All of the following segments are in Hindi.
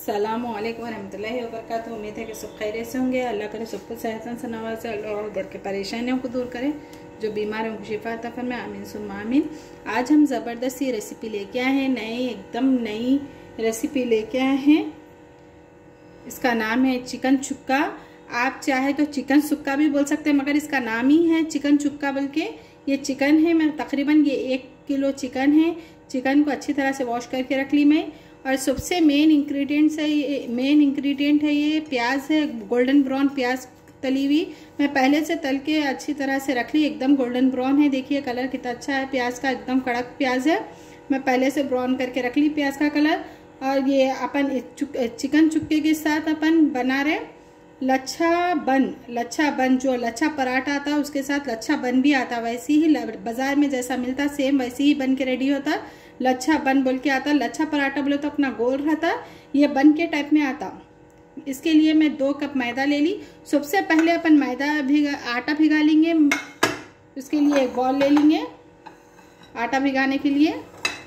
अस्सलामुअलैकुम वरहमतुल्लाहि वबरकातुहू। उम्मीद है कि सब खैरियत से होंगे। अल्लाह करे सबको सेहतन से नवाज़े और घर के परेशानियों को दूर करे, जो बीमार हैं शिफा अता फरमाए, आमीन सुम्मा आमीन। आज हम ज़बरदस्ती रेसिपी लेके आए हैं, एकदम नई रेसिपी लेके आए हैं। इसका नाम है चिकन चुक्का। आप चाहे तो चिकन सुक्का भी बोल सकते हैं, मगर इसका नाम ही है चिकन चुक्का। बल्कि ये चिकन है, मैं तकरीबन ये 1 किलो चिकन है। चिकन को अच्छी तरह से वॉश करके रख ली मैं। और सबसे मेन इंग्रेडिएंट है ये प्याज है, गोल्डन ब्राउन प्याज तली हुई। मैं पहले से तल के अच्छी तरह से रख ली, एकदम गोल्डन ब्राउन है। देखिए कलर कितना अच्छा है प्याज का, एकदम कड़क प्याज है। मैं पहले से ब्राउन करके रख ली प्याज का कलर। और ये अपन चिकन चुक्के के साथ अपन बना रहे लच्छा बन जो लच्छा पराठा आता है उसके साथ लच्छा बन भी आता, वैसे ही बाजार में जैसा मिलता सेम वैसे ही बन के रेडी होता। लच्छा बन बोल के आता। लच्छा पराठा बोले तो अपना गोल रहता, ये बन के टाइप में आता। इसके लिए मैं 2 कप मैदा ले ली। सबसे पहले अपन आटा भिगा लेंगे। इसके लिए एक बॉल ले लेंगे आटा भिगाने के लिए।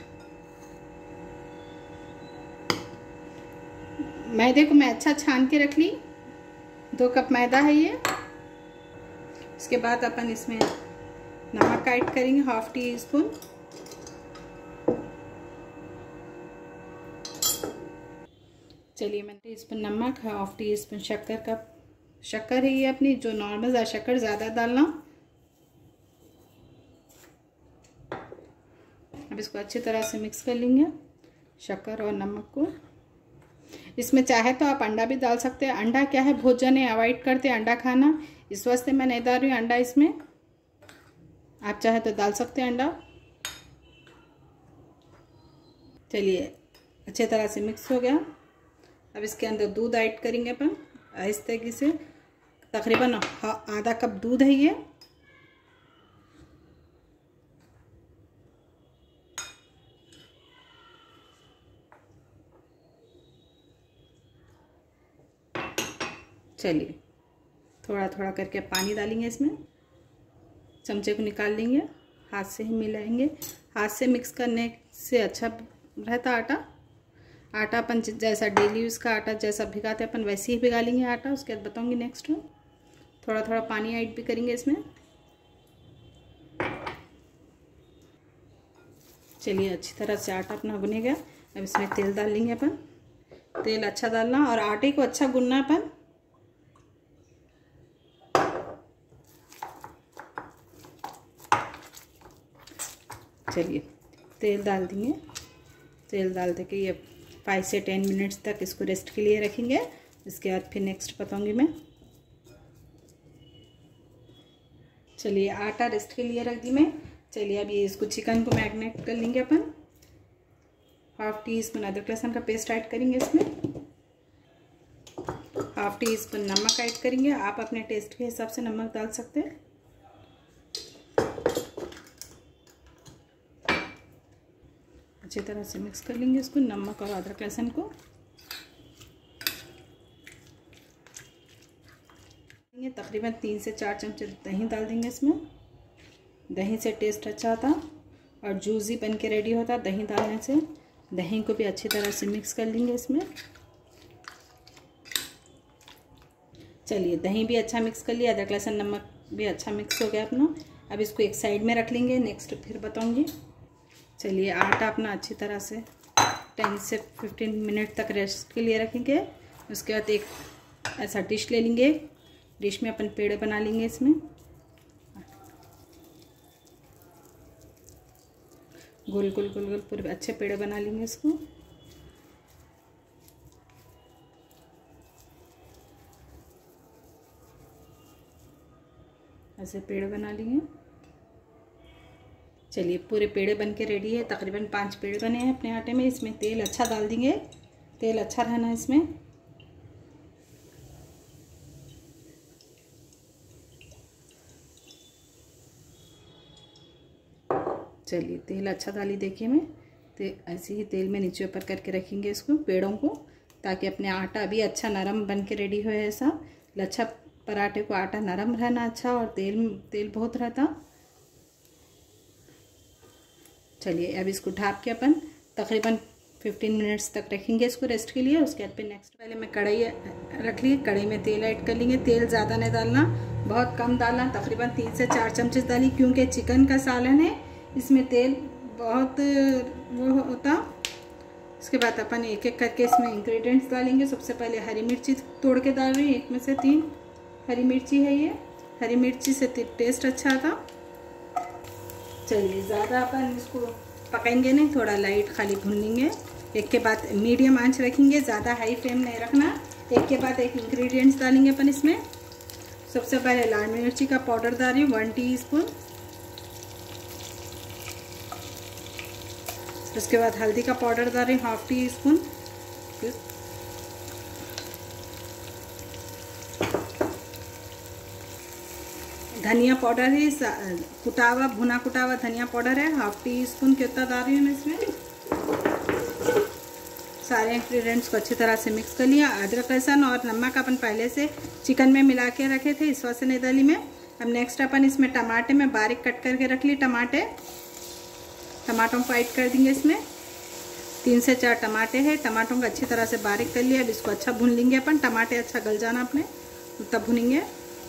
मैदे को मैं अच्छा छान के रख ली। 2 कप मैदा है ये। इसके बाद अपन इसमें नमक ऐड करेंगे, 1/2 टीस्पून। चलिए मैंने टीस्पून नमक, 1/2 टीस्पून शक्कर है ये अपनी, जो नॉर्मल शक्कर ज़्यादा डालना। अब इसको अच्छी तरह से मिक्स कर लेंगे शक्कर और नमक को। इसमें चाहे तो आप अंडा भी डाल सकते हैं। अंडा क्या है, बहुत जने अवॉइड करते हैं अंडा खाना, इस वास्ते मैं नहीं डाल रही हूँ अंडा इसमें। आप चाहे तो डाल सकते हैं अंडा। चलिए अच्छे तरह से मिक्स हो गया। अब इसके अंदर दूध ऐड करेंगे अपन आहिस्ते से। तकरीबन आधा कप दूध है ये। चलिए थोड़ा थोड़ा करके पानी डालेंगे इसमें। चमचे को निकाल लेंगे, हाथ से ही मिलाएंगे। हाथ से मिक्स करने से अच्छा रहता आटा। आटा अपन जैसा डेली यूज़ का आटा जैसा भिगाते अपन वैसे ही भिगा लेंगे आटा। उसके बाद बताऊंगी नेक्स्ट में। थोड़ा थोड़ा पानी ऐड भी करेंगे इसमें। चलिए अच्छी तरह से आटा अपना गुने गया। अब इसमें तेल डाल लेंगे अपन। तेल अच्छा डालना और आटे को अच्छा गूंदना अपन। चलिए तेल डाल देंगे। तेल डाल दे के ये 5 से 10 मिनट्स तक इसको रेस्ट के लिए रखेंगे। इसके बाद फिर नेक्स्ट बताऊंगी मैं। चलिए आटा रेस्ट के लिए रख दी मैं। चलिए अब ये इसको चिकन को मैरिनेट कर लेंगे अपन। 1/2 टीस्पून अदरक लहसुन का पेस्ट ऐड करेंगे इसमें। 1/2 टीस्पून नमक ऐड करेंगे। आप अपने टेस्ट के हिसाब से नमक डाल सकते हैं। अच्छी तरह से मिक्स कर लेंगे इसको, नमक और अदरक लहसुन को। तकरीबन 3 से 4 चम्मच दही डाल देंगे इसमें। दही से टेस्ट अच्छा आता और जूसी बन के रेडी होता दही डालने से। दही को भी अच्छी तरह से मिक्स कर लेंगे इसमें। चलिए दही भी अच्छा मिक्स कर लिया, अदरक लहसुन नमक भी अच्छा मिक्स हो गया अपना। अब इसको एक साइड में रख लेंगे, नेक्स्ट फिर बताऊंगी। चलिए आटा अपना अच्छी तरह से 10 से 15 मिनट तक रेस्ट के लिए रखेंगे। उसके बाद एक ऐसा डिश ले लेंगे। डिश में अपन पेड़े बना लेंगे इसमें। गोल गोल गोल गोल पूरे अच्छे पेड़े बना लेंगे इसको। ऐसे पेड़े बना लेंगे। चलिए पूरे पेड़े बन के रेडी है। तकरीबन 5 पेड़े बने हैं अपने आटे में। इसमें तेल अच्छा डाल देंगे, तेल अच्छा रहना है इसमें। चलिए तेल अच्छा डाली, देखिए मैं ऐसे ही तेल में नीचे ऊपर करके रखेंगे इसको पेड़ों को, ताकि अपने आटा भी अच्छा नरम बन के रेडी हो। ऐसा लच्छा पराठे को आटा नरम रहना अच्छा और तेल बहुत रहता। चलिए अब इसको ढाप के अपन तकरीबन 15 मिनट्स तक रखेंगे इसको रेस्ट के लिए। उसके बाद फिर नेक्स्ट पहले मैं कढ़ाई रख ली, कढ़ाई में तेल ऐड कर लेंगे। तेल ज़्यादा नहीं डालना, बहुत कम डालना, तकरीबन 3 से 4 चम्मच डाली, क्योंकि चिकन का सालन है, इसमें तेल बहुत वो होता। उसके बाद अपन एक एक करके इसमें इंग्रेडिएंट्स डालेंगे। सबसे पहले हरी मिर्ची तोड़ के डाल रही हूँ, 1 में से 3 हरी मिर्ची है ये। हरी मिर्ची से टेस्ट अच्छा आता। चलिए ज़्यादा अपन इसको पकाएंगे नहीं, थोड़ा लाइट खाली भून लेंगे। एक के बाद मीडियम आंच रखेंगे, ज़्यादा हाई फ्लेम नहीं रखना। एक के बाद एक इंग्रेडिएंट्स डालेंगे अपन इसमें। सबसे पहले लाल मिर्ची का पाउडर डाल रही हूँ 1 टीस्पून। उसके बाद हल्दी का पाउडर डाल रही हूँ 1/2 टीस्पून। धनिया पाउडर है, कुटावा भुना कुटावा धनिया पाउडर है 1/2 टीस्पून के उतना डाल रही हूँ मैं इसमें। सारे इंग्रेडिएंट्स को अच्छी तरह से मिक्स कर लिया। अदरक लहसुन और नमक अपन पहले से चिकन में मिला के रखे थे, इस वजह से नहीं डाली मैं। अब नेक्स्ट अपन इसमें टमाटे में बारीक कट करके रख ली टमाटों को ऐड कर देंगे इसमें। 3 से 4 टमाटे हैं, टमाटों को अच्छी तरह से बारीक कर लिया। अब इसको अच्छा भून लेंगे अपन, टमाटे अच्छा गल जाना अपने, तब भूनेंगे।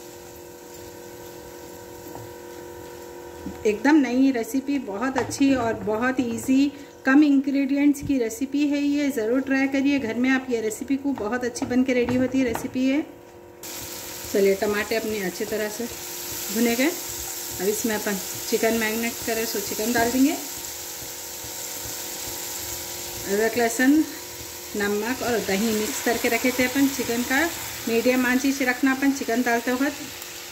एकदम नई रेसिपी, बहुत अच्छी और बहुत इजी, कम इंग्रेडिएंट्स की रेसिपी है ये। ज़रूर ट्राई करिए घर में आप ये रेसिपी को, बहुत अच्छी बन के रेडी होती है रेसिपी है। चलिए टमाटे अपने अच्छी तरह से भुने गए। अब इसमें अपन चिकन मैरिनेट करें सो चिकन डाल देंगे। अदरक लहसुन नमक और दही मिक्स करके रखे थे अपन चिकन का, मीडियम आंच से रखना अपन चिकन डालते वक्त।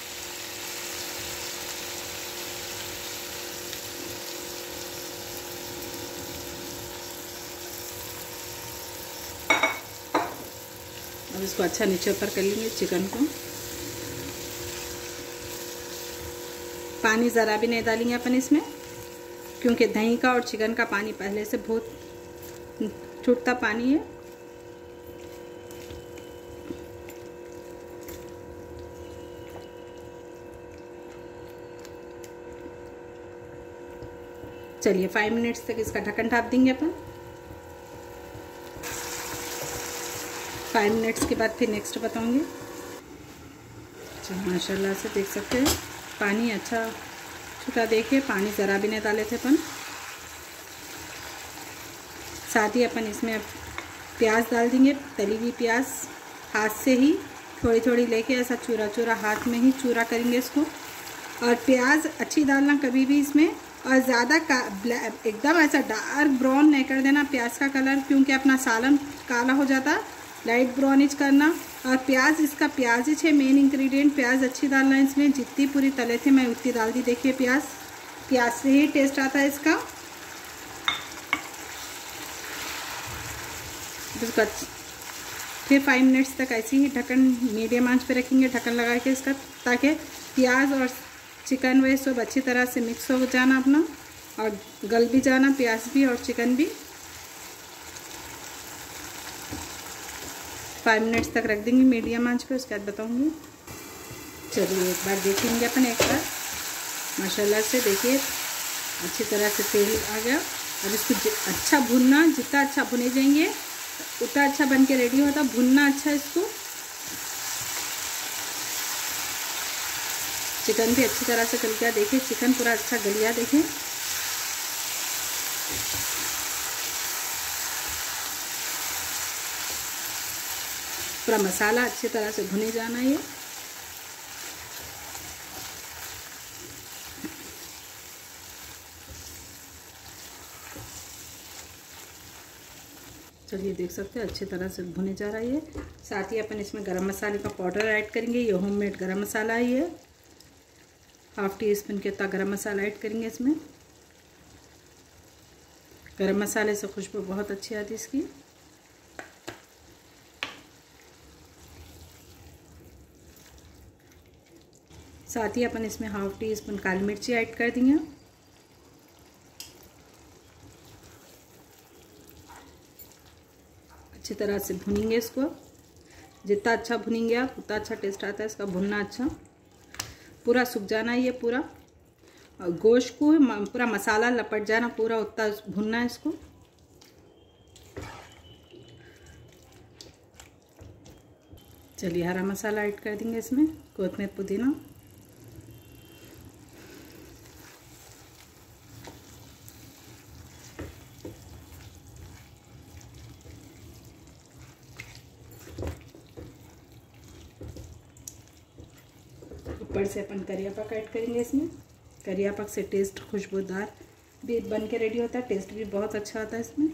अब इसको अच्छा नीचे ऊपर कर लेंगे चिकन को। पानी ज़रा भी नहीं डालेंगे अपन इसमें, क्योंकि दही का और चिकन का पानी पहले से बहुत छूटता पानी है। चलिए 5 मिनट्स तक इसका ढक्कन ढाप देंगे अपन। 5 मिनट्स के बाद फिर नेक्स्ट बताऊंगी। अच्छा माशाल्लाह से देख सकते हैं पानी अच्छा छूटा, देखिए पानी ज़रा भी नहीं डाले थे अपन। साथ ही अपन इसमें प्याज डाल देंगे, तली हुई प्याज, हाथ से ही थोड़ी थोड़ी लेके ऐसा चूरा चूरा हाथ में ही चूरा करेंगे इसको। और प्याज अच्छी डालना कभी भी इसमें, और ज़्यादा एकदम ऐसा डार्क ब्राउन नहीं कर देना प्याज का कलर, क्योंकि अपना सालन काला हो जाता। लाइट ब्राउनिश करना। और प्याज, इसका प्याज ही है मेन इंग्रेडिएंट, प्याज अच्छी डालना है इसमें। जितनी पूरी तले थे मैं उतनी डाल दी। देखिए प्याज से ही टेस्ट आता है इसका। फिर 5 मिनट्स तक ऐसे ही ढक्कन मीडियम आंच पे रखेंगे, ढक्कन लगा के इसका, ताकि प्याज और चिकन वे सब अच्छी तरह से मिक्स हो जाना अपना, और गल भी जाना प्याज भी और चिकन भी। 5 मिनट्स तक रख देंगे मीडियम आंच पे, उसके बाद बताऊंगी। चलिए एक बार देखेंगे अपन एक बार। माशाल्लाह से देखिए अच्छी तरह से तेल आ गया। अब इसको अच्छा भुनना, जितना अच्छा भुने जाएंगे उतना अच्छा बन के रेडी होता। भुनना अच्छा इसको। चिकन भी अच्छी तरह से गल गया, देखिए चिकन पूरा अच्छा गलिया, देखिए। पूरा मसाला अच्छी तरह से भुने जाना ये। चलिए देख सकते हैं अच्छी तरह से भुने जा रहा है ये। साथ ही अपन इसमें गरम मसाले का पाउडर ऐड करेंगे। ये होममेड गरम मसाला है ये। 1/2 टीस्पून के उतना गरम मसाला ऐड करेंगे इसमें। गरम मसाले से खुशबू बहुत अच्छी आती है इसकी। साथ ही अपन इसमें 1/2 टीस्पून काली मिर्ची ऐड कर देंगे। अच्छी तरह से भुनेंगे इसको। जितना अच्छा भुनेंगे आप उतना अच्छा टेस्ट आता है इसका। भुनना अच्छा, पूरा सूख जाना ये पूरा, और गोश्त को पूरा मसाला लपट जाना पूरा, उतना भुनना है इसको। चलिए हरा मसाला ऐड कर देंगे इसमें, कोतमीर पुदीना। ऊपर से अपन करिया पाक ऐड करेंगे इसमें। करिया पाक से टेस्ट खुशबूदार भी बन के रेडी होता है, टेस्ट भी बहुत अच्छा आता है इसमें।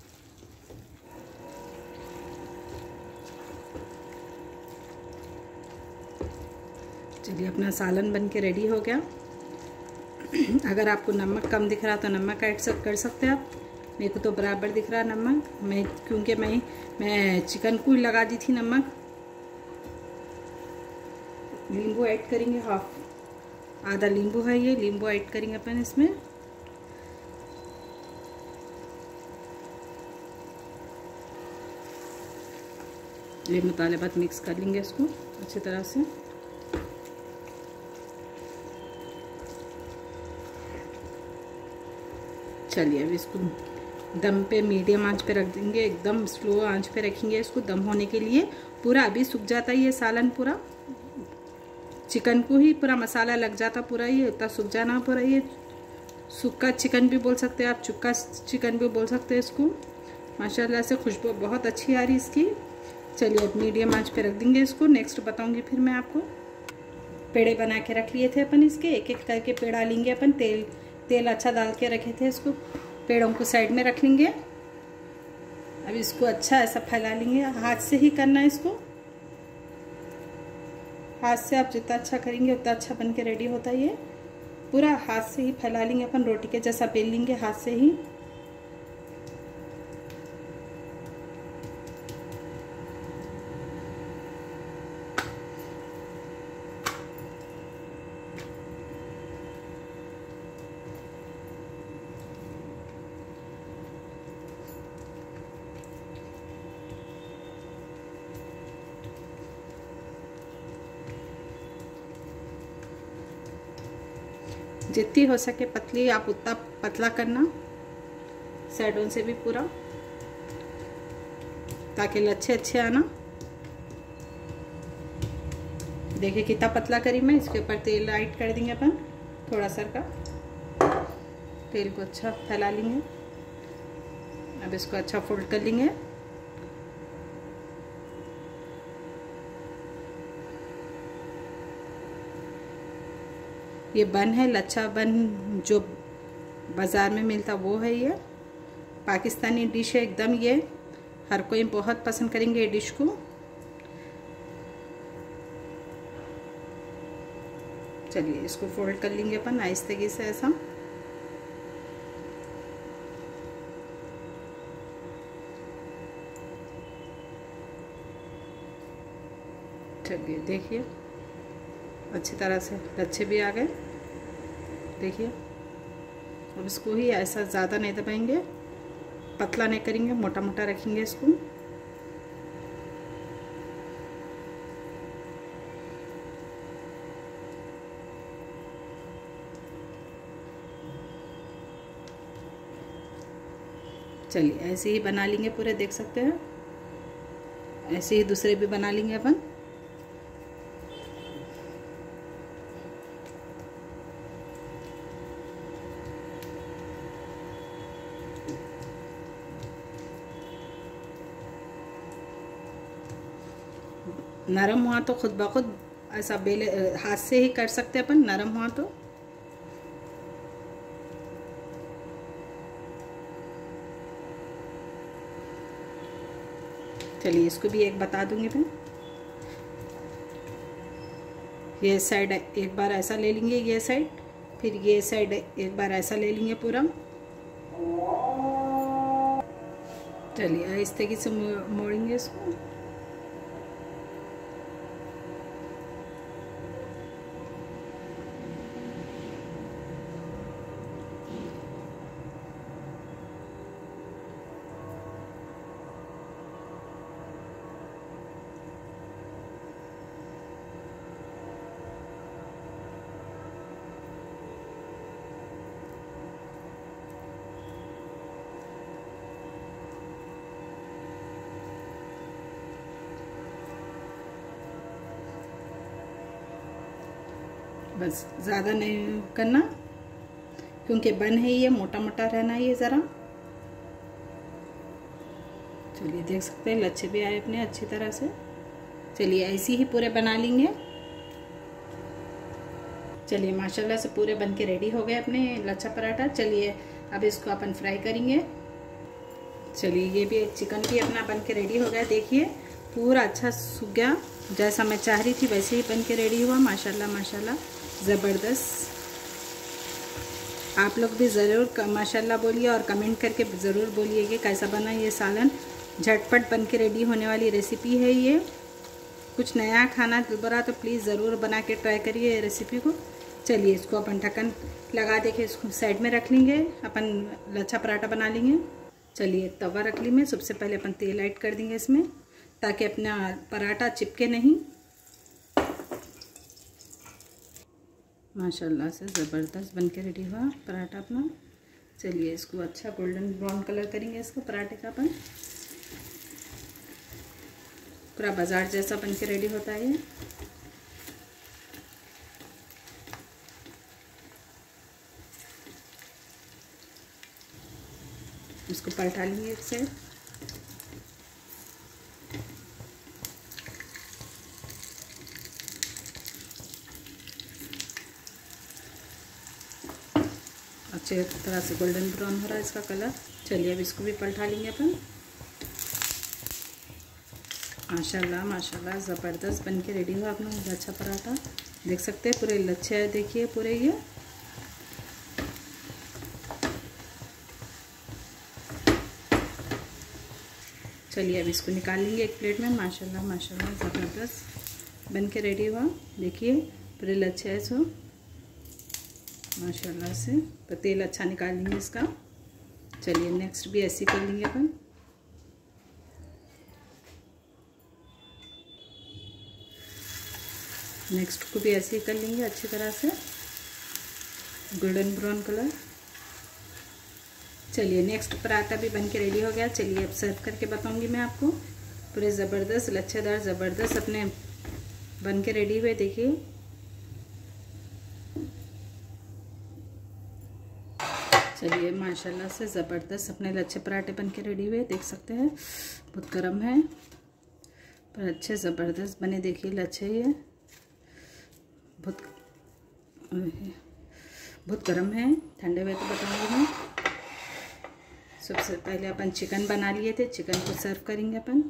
चलिए अपना सालन बन के रेडी हो गया। अगर आपको नमक कम दिख रहा तो नमक ऐड कर सकते हैं आप। मेरे को तो बराबर दिख रहा है नमक, क्योंकि मैं चिकन को ही लगा दी थी नमक। नींबू ऐड करेंगे, आधा नींबू है ये, नींबू ऐड करेंगे अपन इसमें। ये मसाले बाद मिक्स कर लेंगे इसको अच्छी तरह से। चलिए अब इसको दम पे मीडियम आंच पे रख देंगे, एकदम स्लो आंच पे रखेंगे इसको दम होने के लिए। पूरा अभी सूख जाता है ये सालन, पूरा चिकन को ही पूरा मसाला लग जाता पूरा, ये उतना सूख जाना पूरा। ये सूखा चिकन भी बोल सकते हैं आप, चुक्का चिकन भी बोल सकते हैं इसको। माशाल्लाह से खुशबू बहुत अच्छी आ रही इसकी। चलिए अब मीडियम आंच पे रख देंगे इसको। नेक्स्ट बताऊंगी फिर मैं आपको। पेड़े बना के रख लिए थे अपन इसके, एक एक करके पेड़ा लेंगे अपन। तेल अच्छा डाल के रखे थे इसको, पेड़ों को साइड में रख लेंगे। अब इसको अच्छा ऐसा फैला लेंगे, हाथ से ही करना है इसको। हाथ से आप जितना अच्छा करेंगे उतना अच्छा बन के रेडी होता है ये। पूरा हाथ से ही फैला लेंगे अपन, रोटी के जैसा बेल लेंगे हाथ से ही। जितनी हो सके पतली आप उतना पतला करना, साइडों से भी पूरा, ताकि लच्छे अच्छे आना। देखिए कितना पतला करी मैं। इसके ऊपर तेल ऐड कर देंगे अपन, थोड़ा सा का तेल को अच्छा फैला लेंगे। अब इसको अच्छा फोल्ड कर लेंगे। ये बन है लच्छा बन, जो बाज़ार में मिलता वो है। ये पाकिस्तानी डिश है एकदम, ये हर कोई बहुत पसंद करेंगे ये डिश को। चलिए इसको फोल्ड कर लेंगे अपन आहिस्ते से ऐसा। चलिए देखिए अच्छी तरह से लच्छे भी आ गए। देखिए अब इसको ही ऐसा ज़्यादा नहीं दबाएंगे, पतला नहीं करेंगे, मोटा मोटा रखेंगे इसको। चलिए ऐसे ही बना लेंगे पूरे, देख सकते हैं। ऐसे ही दूसरे भी बना लेंगे अपन। नरम हुआ तो खुद ब खुद ऐसा बेले हाथ से ही कर सकते हैं अपन, नरम हुआ तो। चलिए इसको भी एक बता दूंगी मैं। ये साइड एक बार ऐसा ले लेंगे, ये साइड, फिर ये साइड एक बार ऐसा ले लेंगे पूरा। चलिए इस तरीके से मोड़ेंगे इसको। बस ज़्यादा नहीं करना, क्योंकि बन है ये, मोटा मोटा रहना ये ज़रा। चलिए देख सकते हैं लच्छे भी आए अपने अच्छी तरह से। चलिए ऐसे ही पूरे बना लेंगे। चलिए माशाल्लाह से पूरे बन के रेडी हो गए अपने लच्छा पराठा। चलिए अब इसको अपन फ्राई करेंगे। चलिए ये भी चिकन भी अपना बन के रेडी हो गया। देखिए पूरा अच्छा सूख गया, जैसा मैं चाह रही थी वैसे ही बन के रेडी हुआ। माशाल्लाह माशाल्लाह ज़बरदस्त। आप लोग भी ज़रूर माशाल्लाह बोलिए और कमेंट करके ज़रूर बोलिए कि कैसा बना ये सालन। झटपट बन के रेडी होने वाली रेसिपी है ये। कुछ नया खाना दोबारा तो प्लीज़ ज़रूर बना के ट्राई करिए ये रेसिपी को। चलिए इसको अपन ढक्कन लगा दे के इसको साइड में रख लेंगे, अपन लच्छा पराठा बना लेंगे। चलिए तवा रख ली मैं। सबसे पहले अपन तेल ऐड कर देंगे इसमें, ताकि अपना पराठा चिपके नहीं। माशाल्लाह से ज़बरदस्त बन के रेडी हुआ पराठा अपना। चलिए इसको अच्छा गोल्डन ब्राउन कलर करेंगे इसको पराठे का अपन। पूरा बाजार जैसा बन के रेडी होता है ये। इसको पलटा लेंगे एक साइड। अच्छे तरह से गोल्डन ब्राउन हो रहा है इसका कलर। चलिए अब इसको भी पलटा लेंगे अपन। माशाल्लाह माशाल्लाह ज़बरदस्त बन के रेडी हुआ अपना लच्छा पराठा। देख सकते हैं पूरे लच्छे है, देखिए पूरे ये। चलिए अब इसको निकाल लेंगे एक प्लेट में। माशाल्लाह माशाल्लाह ज़बरदस्त बन के रेडी हुआ। देखिए पूरे लच्छे है सो माशाल्लाह से। तो तेल अच्छा निकाल लेंगे इसका। चलिए नेक्स्ट भी ऐसे कर लेंगे अपन। नेक्स्ट को भी ऐसे ही कर लेंगे अच्छी तरह से गोल्डन ब्राउन कलर। चलिए नेक्स्ट पराठा भी बन के रेडी हो गया। चलिए अब सर्व करके बताऊंगी मैं आपको। पूरे ज़बरदस्त लच्छेदार ज़बरदस्त अपने बन के रेडी हुए। देखिए चलिए माशाल्लाह से ज़बरदस्त अपने लच्छे पराठे बन के रेडी हुए। देख सकते हैं बहुत गर्म है पर अच्छे ज़बरदस्त बने। देखिए लच्छे ये बहुत गर्म है, ठंडे हुए तो बताऊंगी मैं। सबसे पहले अपन चिकन बना लिए थे, चिकन को सर्व करेंगे अपन।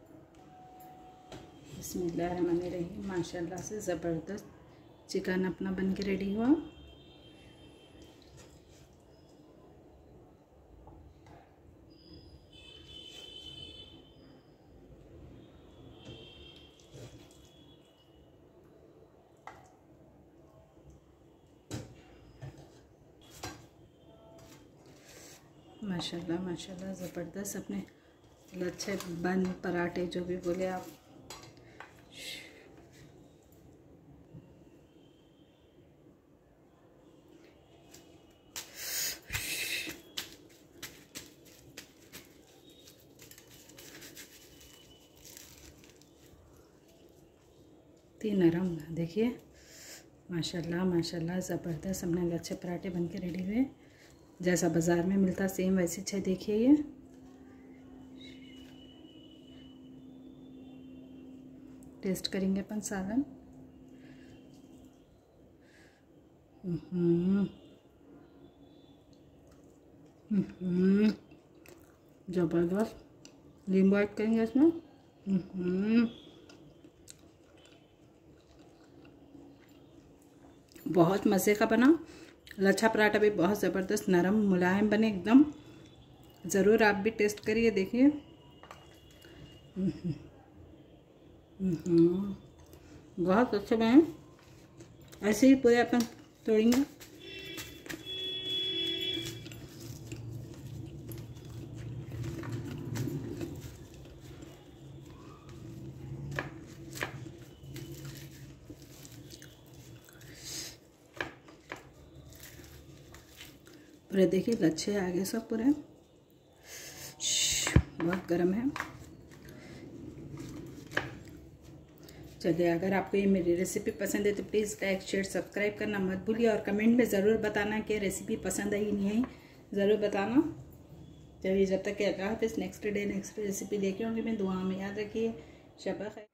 बिस्मिल्लाहिर्रहमानिर्रहीम। माशाल्लाह से ज़बरदस्त चिकन अपना बन के रेडी हुआ। माशाल्लाह माशाल्लाह ज़बरदस्त अपने लच्छे बन पराठे जो भी बोले आप। नरम देखिए माशाल्लाह माशाल्लाह ज़बरदस्त अपने लच्छे पराठे बन के रेडी हुए। जैसा बाज़ार में मिलता सेम वैसे अच्छे। देखिए ये टेस्ट करेंगे अपन सालन। ज़बरदस्त। नींबू ऐड करेंगे इसमें। बहुत मज़े का बना लच्छा पराठा भी। बहुत ज़बरदस्त नरम मुलायम बने एकदम। ज़रूर आप भी टेस्ट करिए। देखिए बहुत अच्छे बने। ऐसे ही पूरे अपन तोड़ेंगे। पूरे देखिए लच्छे आगे सब पूरे बहुत गर्म है। चलिए, अगर आपको ये मेरी रेसिपी पसंद है तो प्लीज़ लाइक शेयर सब्सक्राइब करना मत भूलिए और कमेंट में ज़रूर बताना कि रेसिपी पसंद आई नहीं आई, ज़रूर बताना। चलिए, जब तक कि अल्लाह हाफ़िज़। नेक्स्ट डे नेक्स्ट रेसिपी लेके आऊँगी मैं। दुआ में याद रखिए। शब खैर।